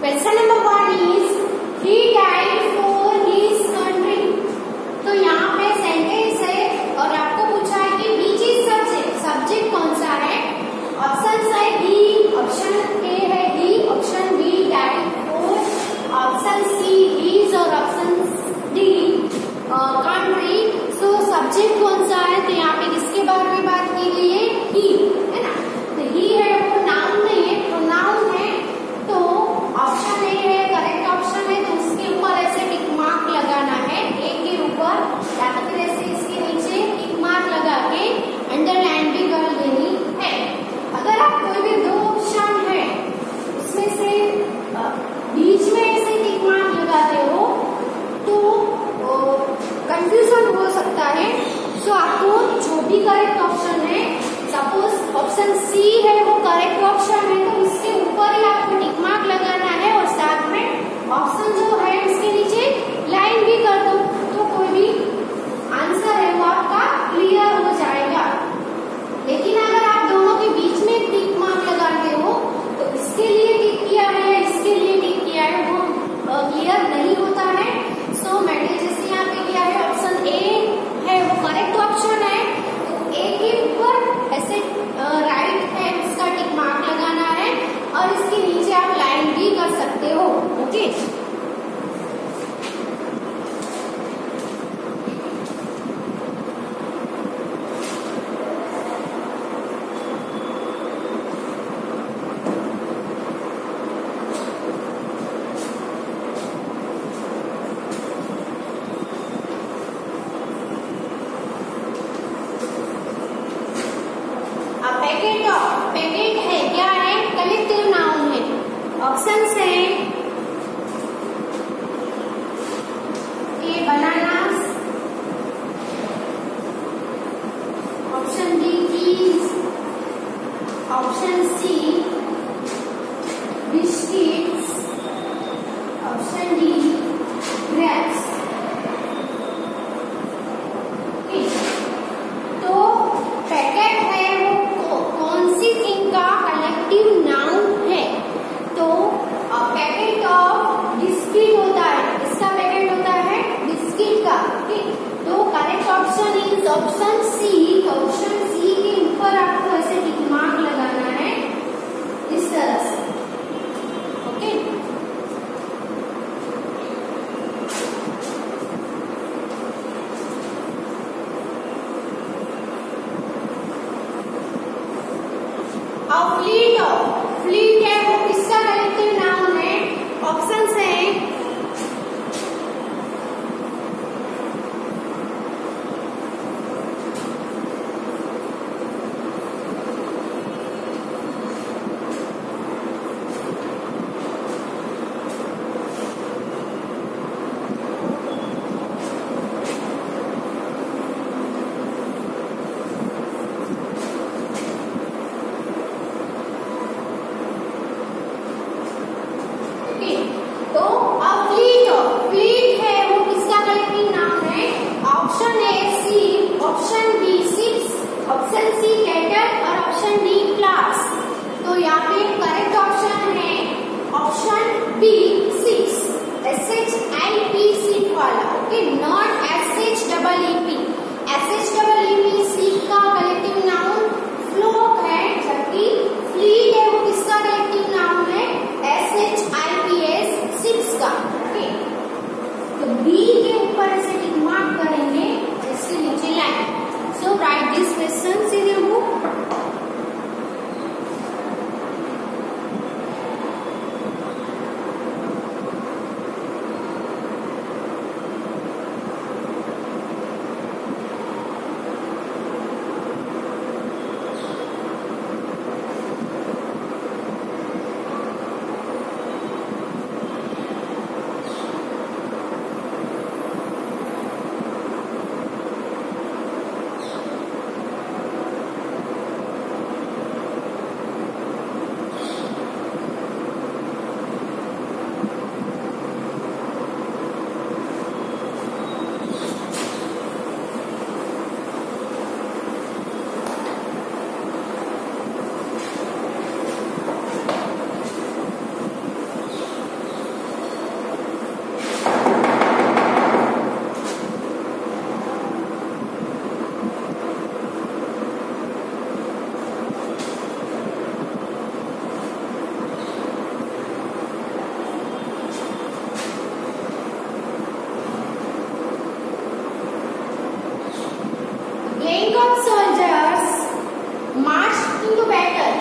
Question number 1 is he died for his country. तो यहाँ पे सेंटेंस है और आपको पूछा है कि विच इज सब्जेक्ट, सब्जेक्ट कौन सा है। ऑप्शन है ही, ऑप्शन ए है he, option B died for, option C his और option D country. So subject कौन सा है, तो यहाँ पे किसके बारे में बात की गई है, ही, है ना। तो ही है वो नाउन नहीं है, प्रोनाउन है। तो ऑप्शन ए है करेक्ट ऑप्शन है, तो उसके ऊपर ऐसे टिक मार्क लगाना है, ए के ऊपर या तो फिर ऐसे इसके नीचे टिक मार्क लगा के अंडरलाइन भी कर देनी है। अगर आप कोई भी दो ऑप्शन है उसमें से बीच में ऐसे टिक मार्क लगाते हो तो कंफ्यूजन हो सकता है। सो आपको जो भी करेक्ट ऑप्शन है, सपोज ऑप्शन सी है वो करेक्ट ऑप्शन है, तो उसके ऊपर ही आपको टिक मार्क लगाना है और साथ में ऑप्शन जो है उसके नीचे लाइन भी कर दो, तो कोई भी आंसर है वो आपका क्लियर हो जाएगा। लेकिन अगर आप दोनों के बीच में टिक मार्क लगाते हो तो इसके लिए टिक किया है, इसके लिए टिक किया है, वो क्लियर नहीं होता है। सो मैंने जैसे यहाँ पे किया है ऑप्शन ए है वो करेक्ट ऑप्शन है, तो ए के ऊपर ऐसे राइट है उसका टिक मार्क लगाना है और इसके नीचे आप लाइन भी कर सकते हो। ओके, पैकेट है क्या है, कलेक्टिव नाउन है। ऑप्शन है A bananas, option B keys, option C biscuits, option D grapes. तो पैकेट है वो कौन सी थिंग का कलेक्टिव नाउन है, तो पैकेट ऑफ बिस्किट होता है, इसका पैकेट होता है बिस्किट का। ठीक, तो correct option is option C. Option C के ऊपर आपको ऐसे टिक मार्क लगाना है इस तरह से। ओके, फ्लीट है वो किसका कलेक्टिव नाउन है। ऑप्शन है फ्लीट है वो किसका कलेक्टिव नाउन है। Option A sea, option B ships, option C cattle और ऑप्शन डी फ्लावर्स। तो यहाँ पे करेक्ट ऑप्शन है option B ships, SHIP ship वाला। Okay, not SHEEP। SHEEP sheep का कलेक्टिव नाउन फ्लोक है, जबकि फ्लीट है वो किसका कलेक्टिव नाउन है, SHIPS सिप्स का। ओके, तो बी के ऊपर ऐसे टिक मार्क करेंगे, इसके नीचे line. So write this question in your book. rank of soldiers marched into battle.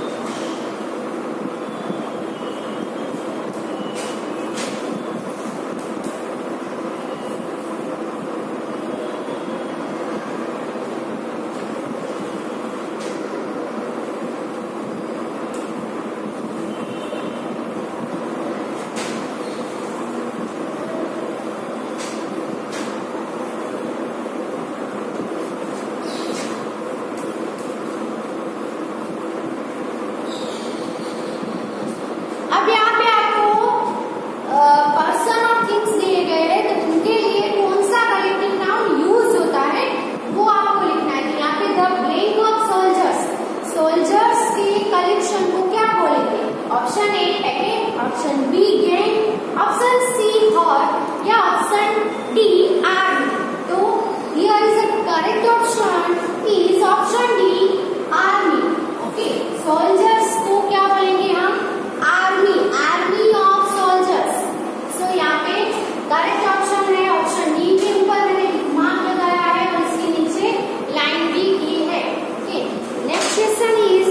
Option A packet, option B gang, option C horde या ऑप्शन डी आर्मी। तो here is the correct option is option D army. Okay, soldiers को क्या बोलेंगे हम? Army, army of soldiers. So यहाँ पे correct option है option D के ऊपर मैंने मार्क लगाया है और इसके नीचे लाइन भी की है। Okay, next question is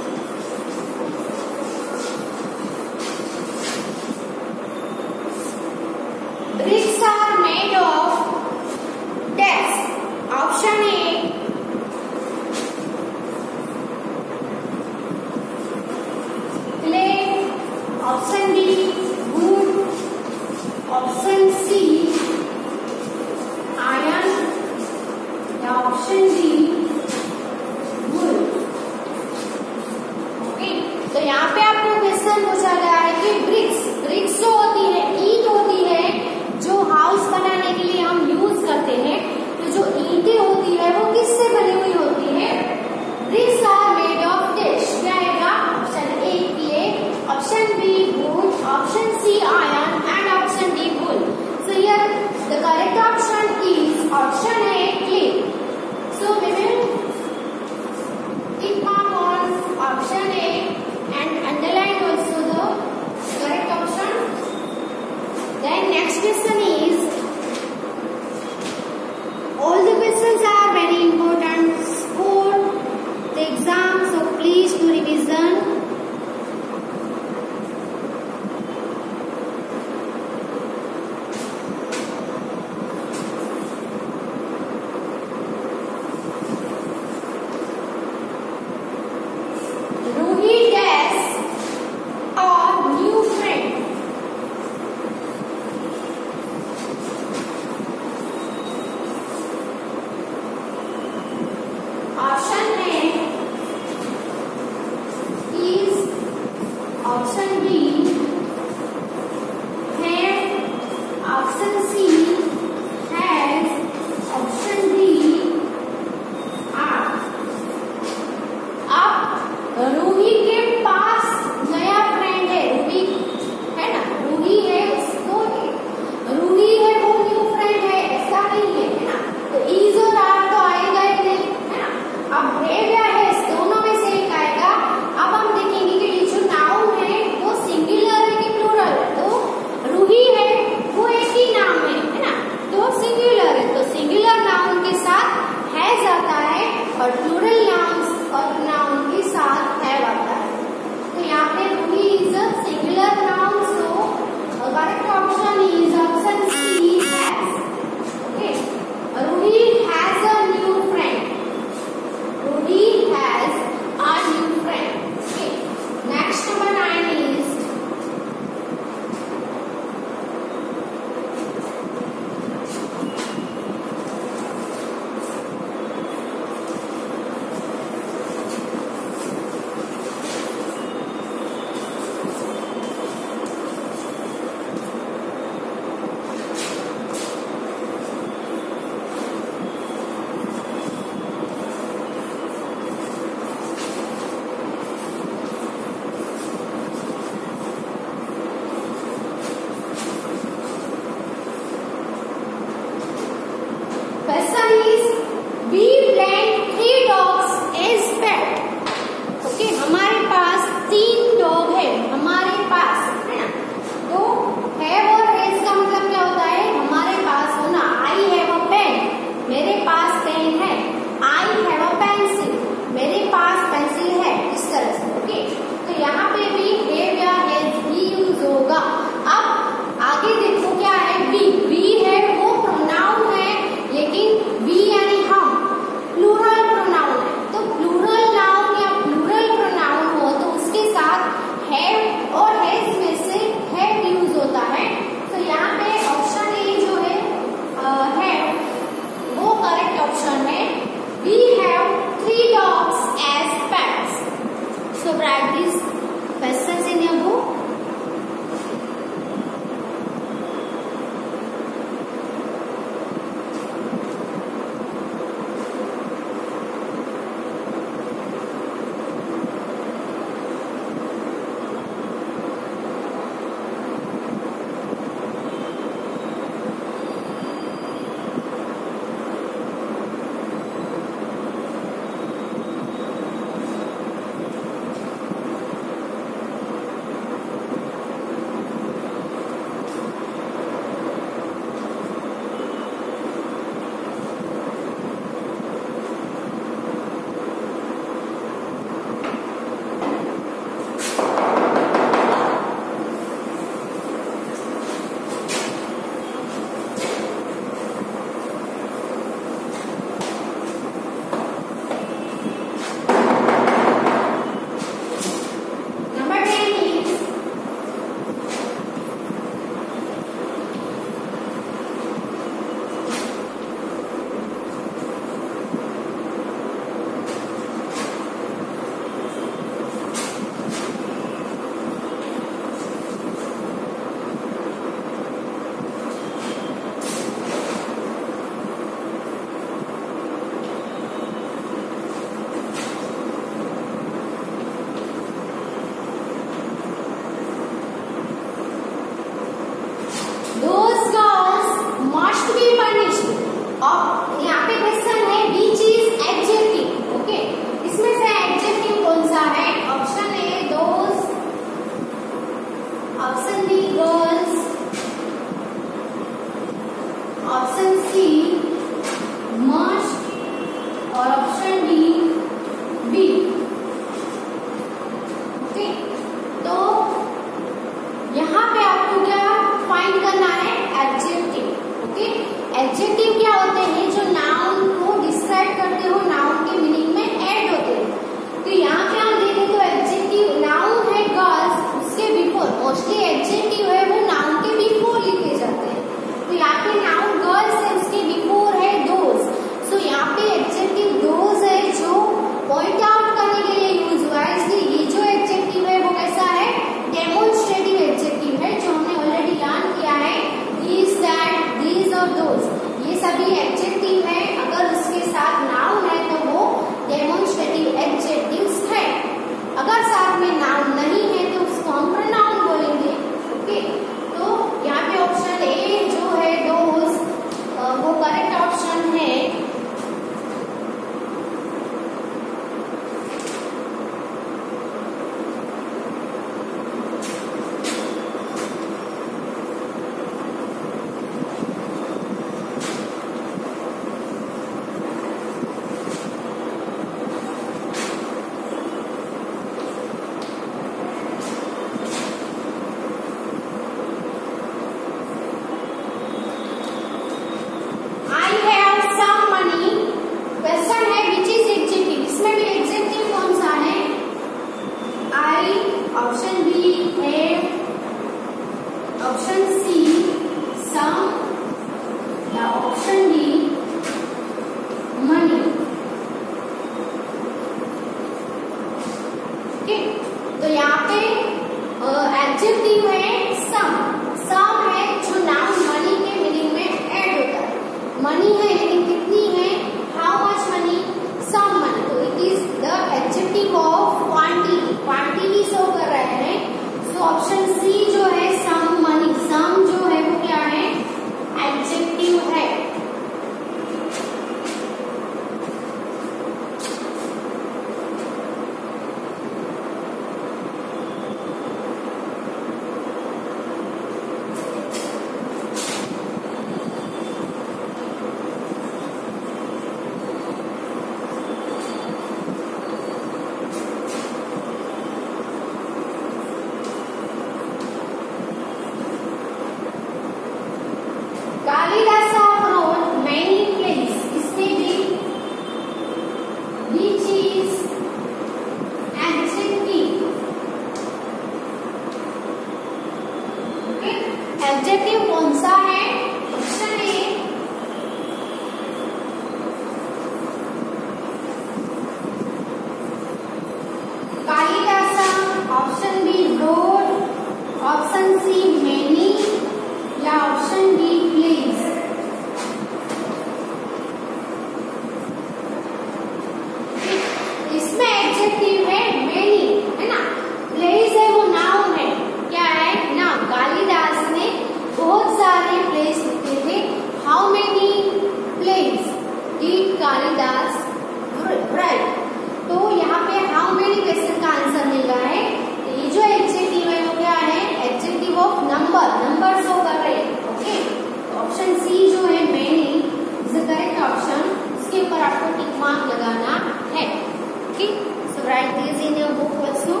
adjective है मेनी, है ना। प्लेस है वो नाउन है, क्या है नाउन। कालिदास ने बहुत सारे प्लेस लिखे थे। How many place did Kalidas write. तो यहाँ पे हाउ मेनी क्वेश्चन का आंसर मिल रहा है। तो ये जो एडजेक्टिव है वो क्या है, adjective of number, number show कर रहे हैं। ओके, ऑप्शन सी जो है many is the correct option. इसके ऊपर आपको टिक मार्क लगाना है। Okay, so write this in your book also.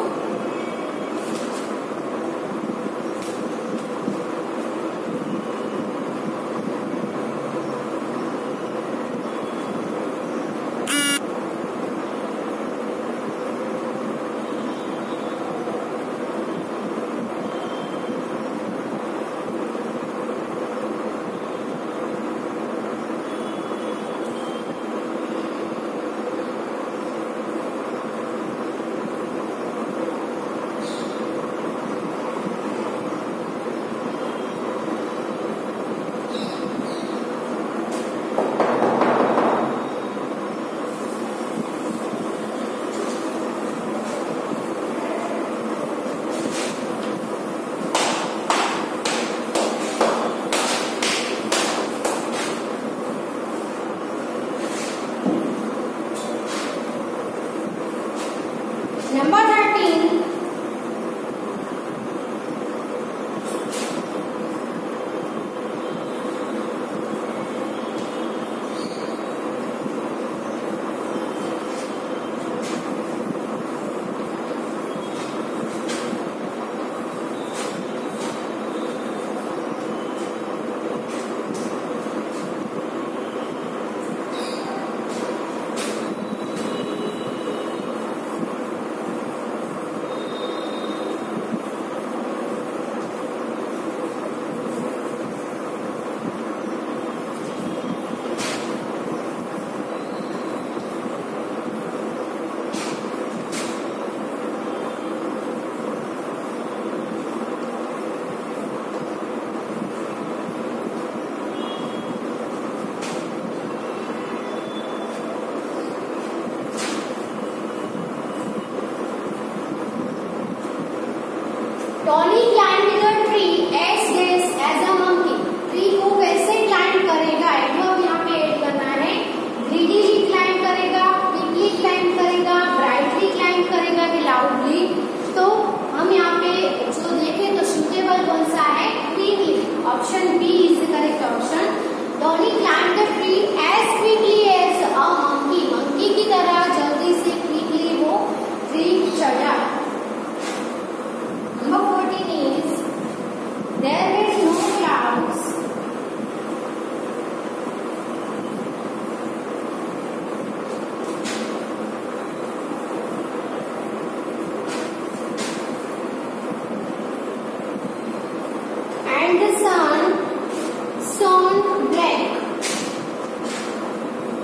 Number 13. Tony climbed the tree as a monkey. Tree को कैसे क्लाइंब करेगा एडवर्ब यहाँ पे ऐड करना है। ग्रीडीली क्लाइंब करेगा, क्विकली क्लाइंब करेगा, ब्राइटली क्लाइंब करेगा कि लाउडली। तो हम यहाँ पे जो देखें तो सुटेबल कौन सा है, quickly. Option B is the correct option. Tony climbed the tree as quickly as a monkey. Monkey की तरह जल्दी से क्विकली वो ट्री चढ़ा। Number 14 is there were no clouds and the sun shone black.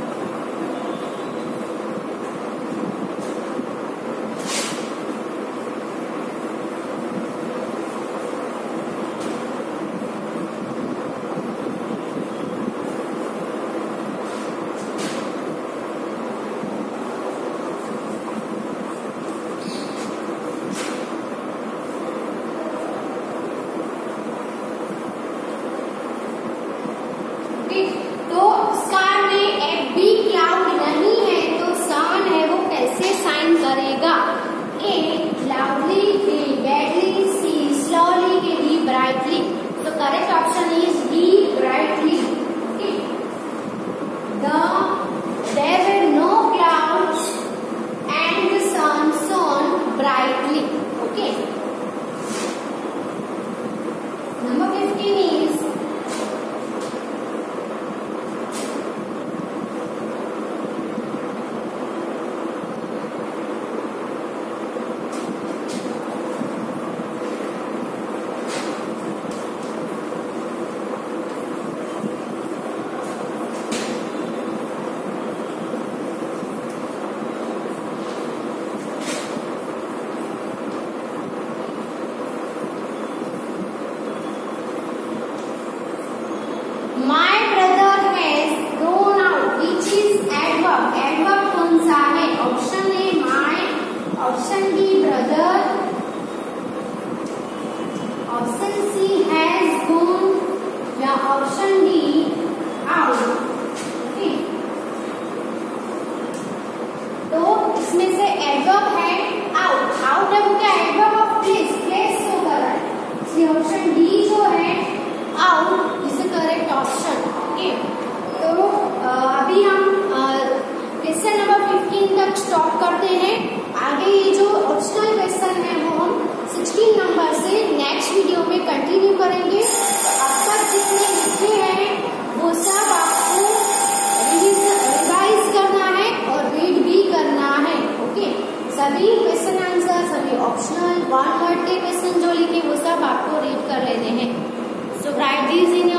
Adverb है out. Out है वो क्या, adverb of place, place show कर रहा है, इसलिए ऑप्शन डी जो है out is the correct option. Okay, तो अभी हम क्वेश्चन नंबर 15 तक स्टॉप करते हैं। आगे ये जो ऑप्शनल क्वेश्चन है वो हम 16 नंबर से नेक्स्ट वीडियो में कंटिन्यू करेंगे। अब तक जितने लिखे हैं वो सब आपको रिवाइज करना है और रीड भी करना है। ओके, सभी क्वेश्चन आंसर, सभी ऑप्शनल 1 वर्ड के क्वेश्चन जो लिखे वो सब आपको रीड कर लेने हैं। सो राइट दीज इन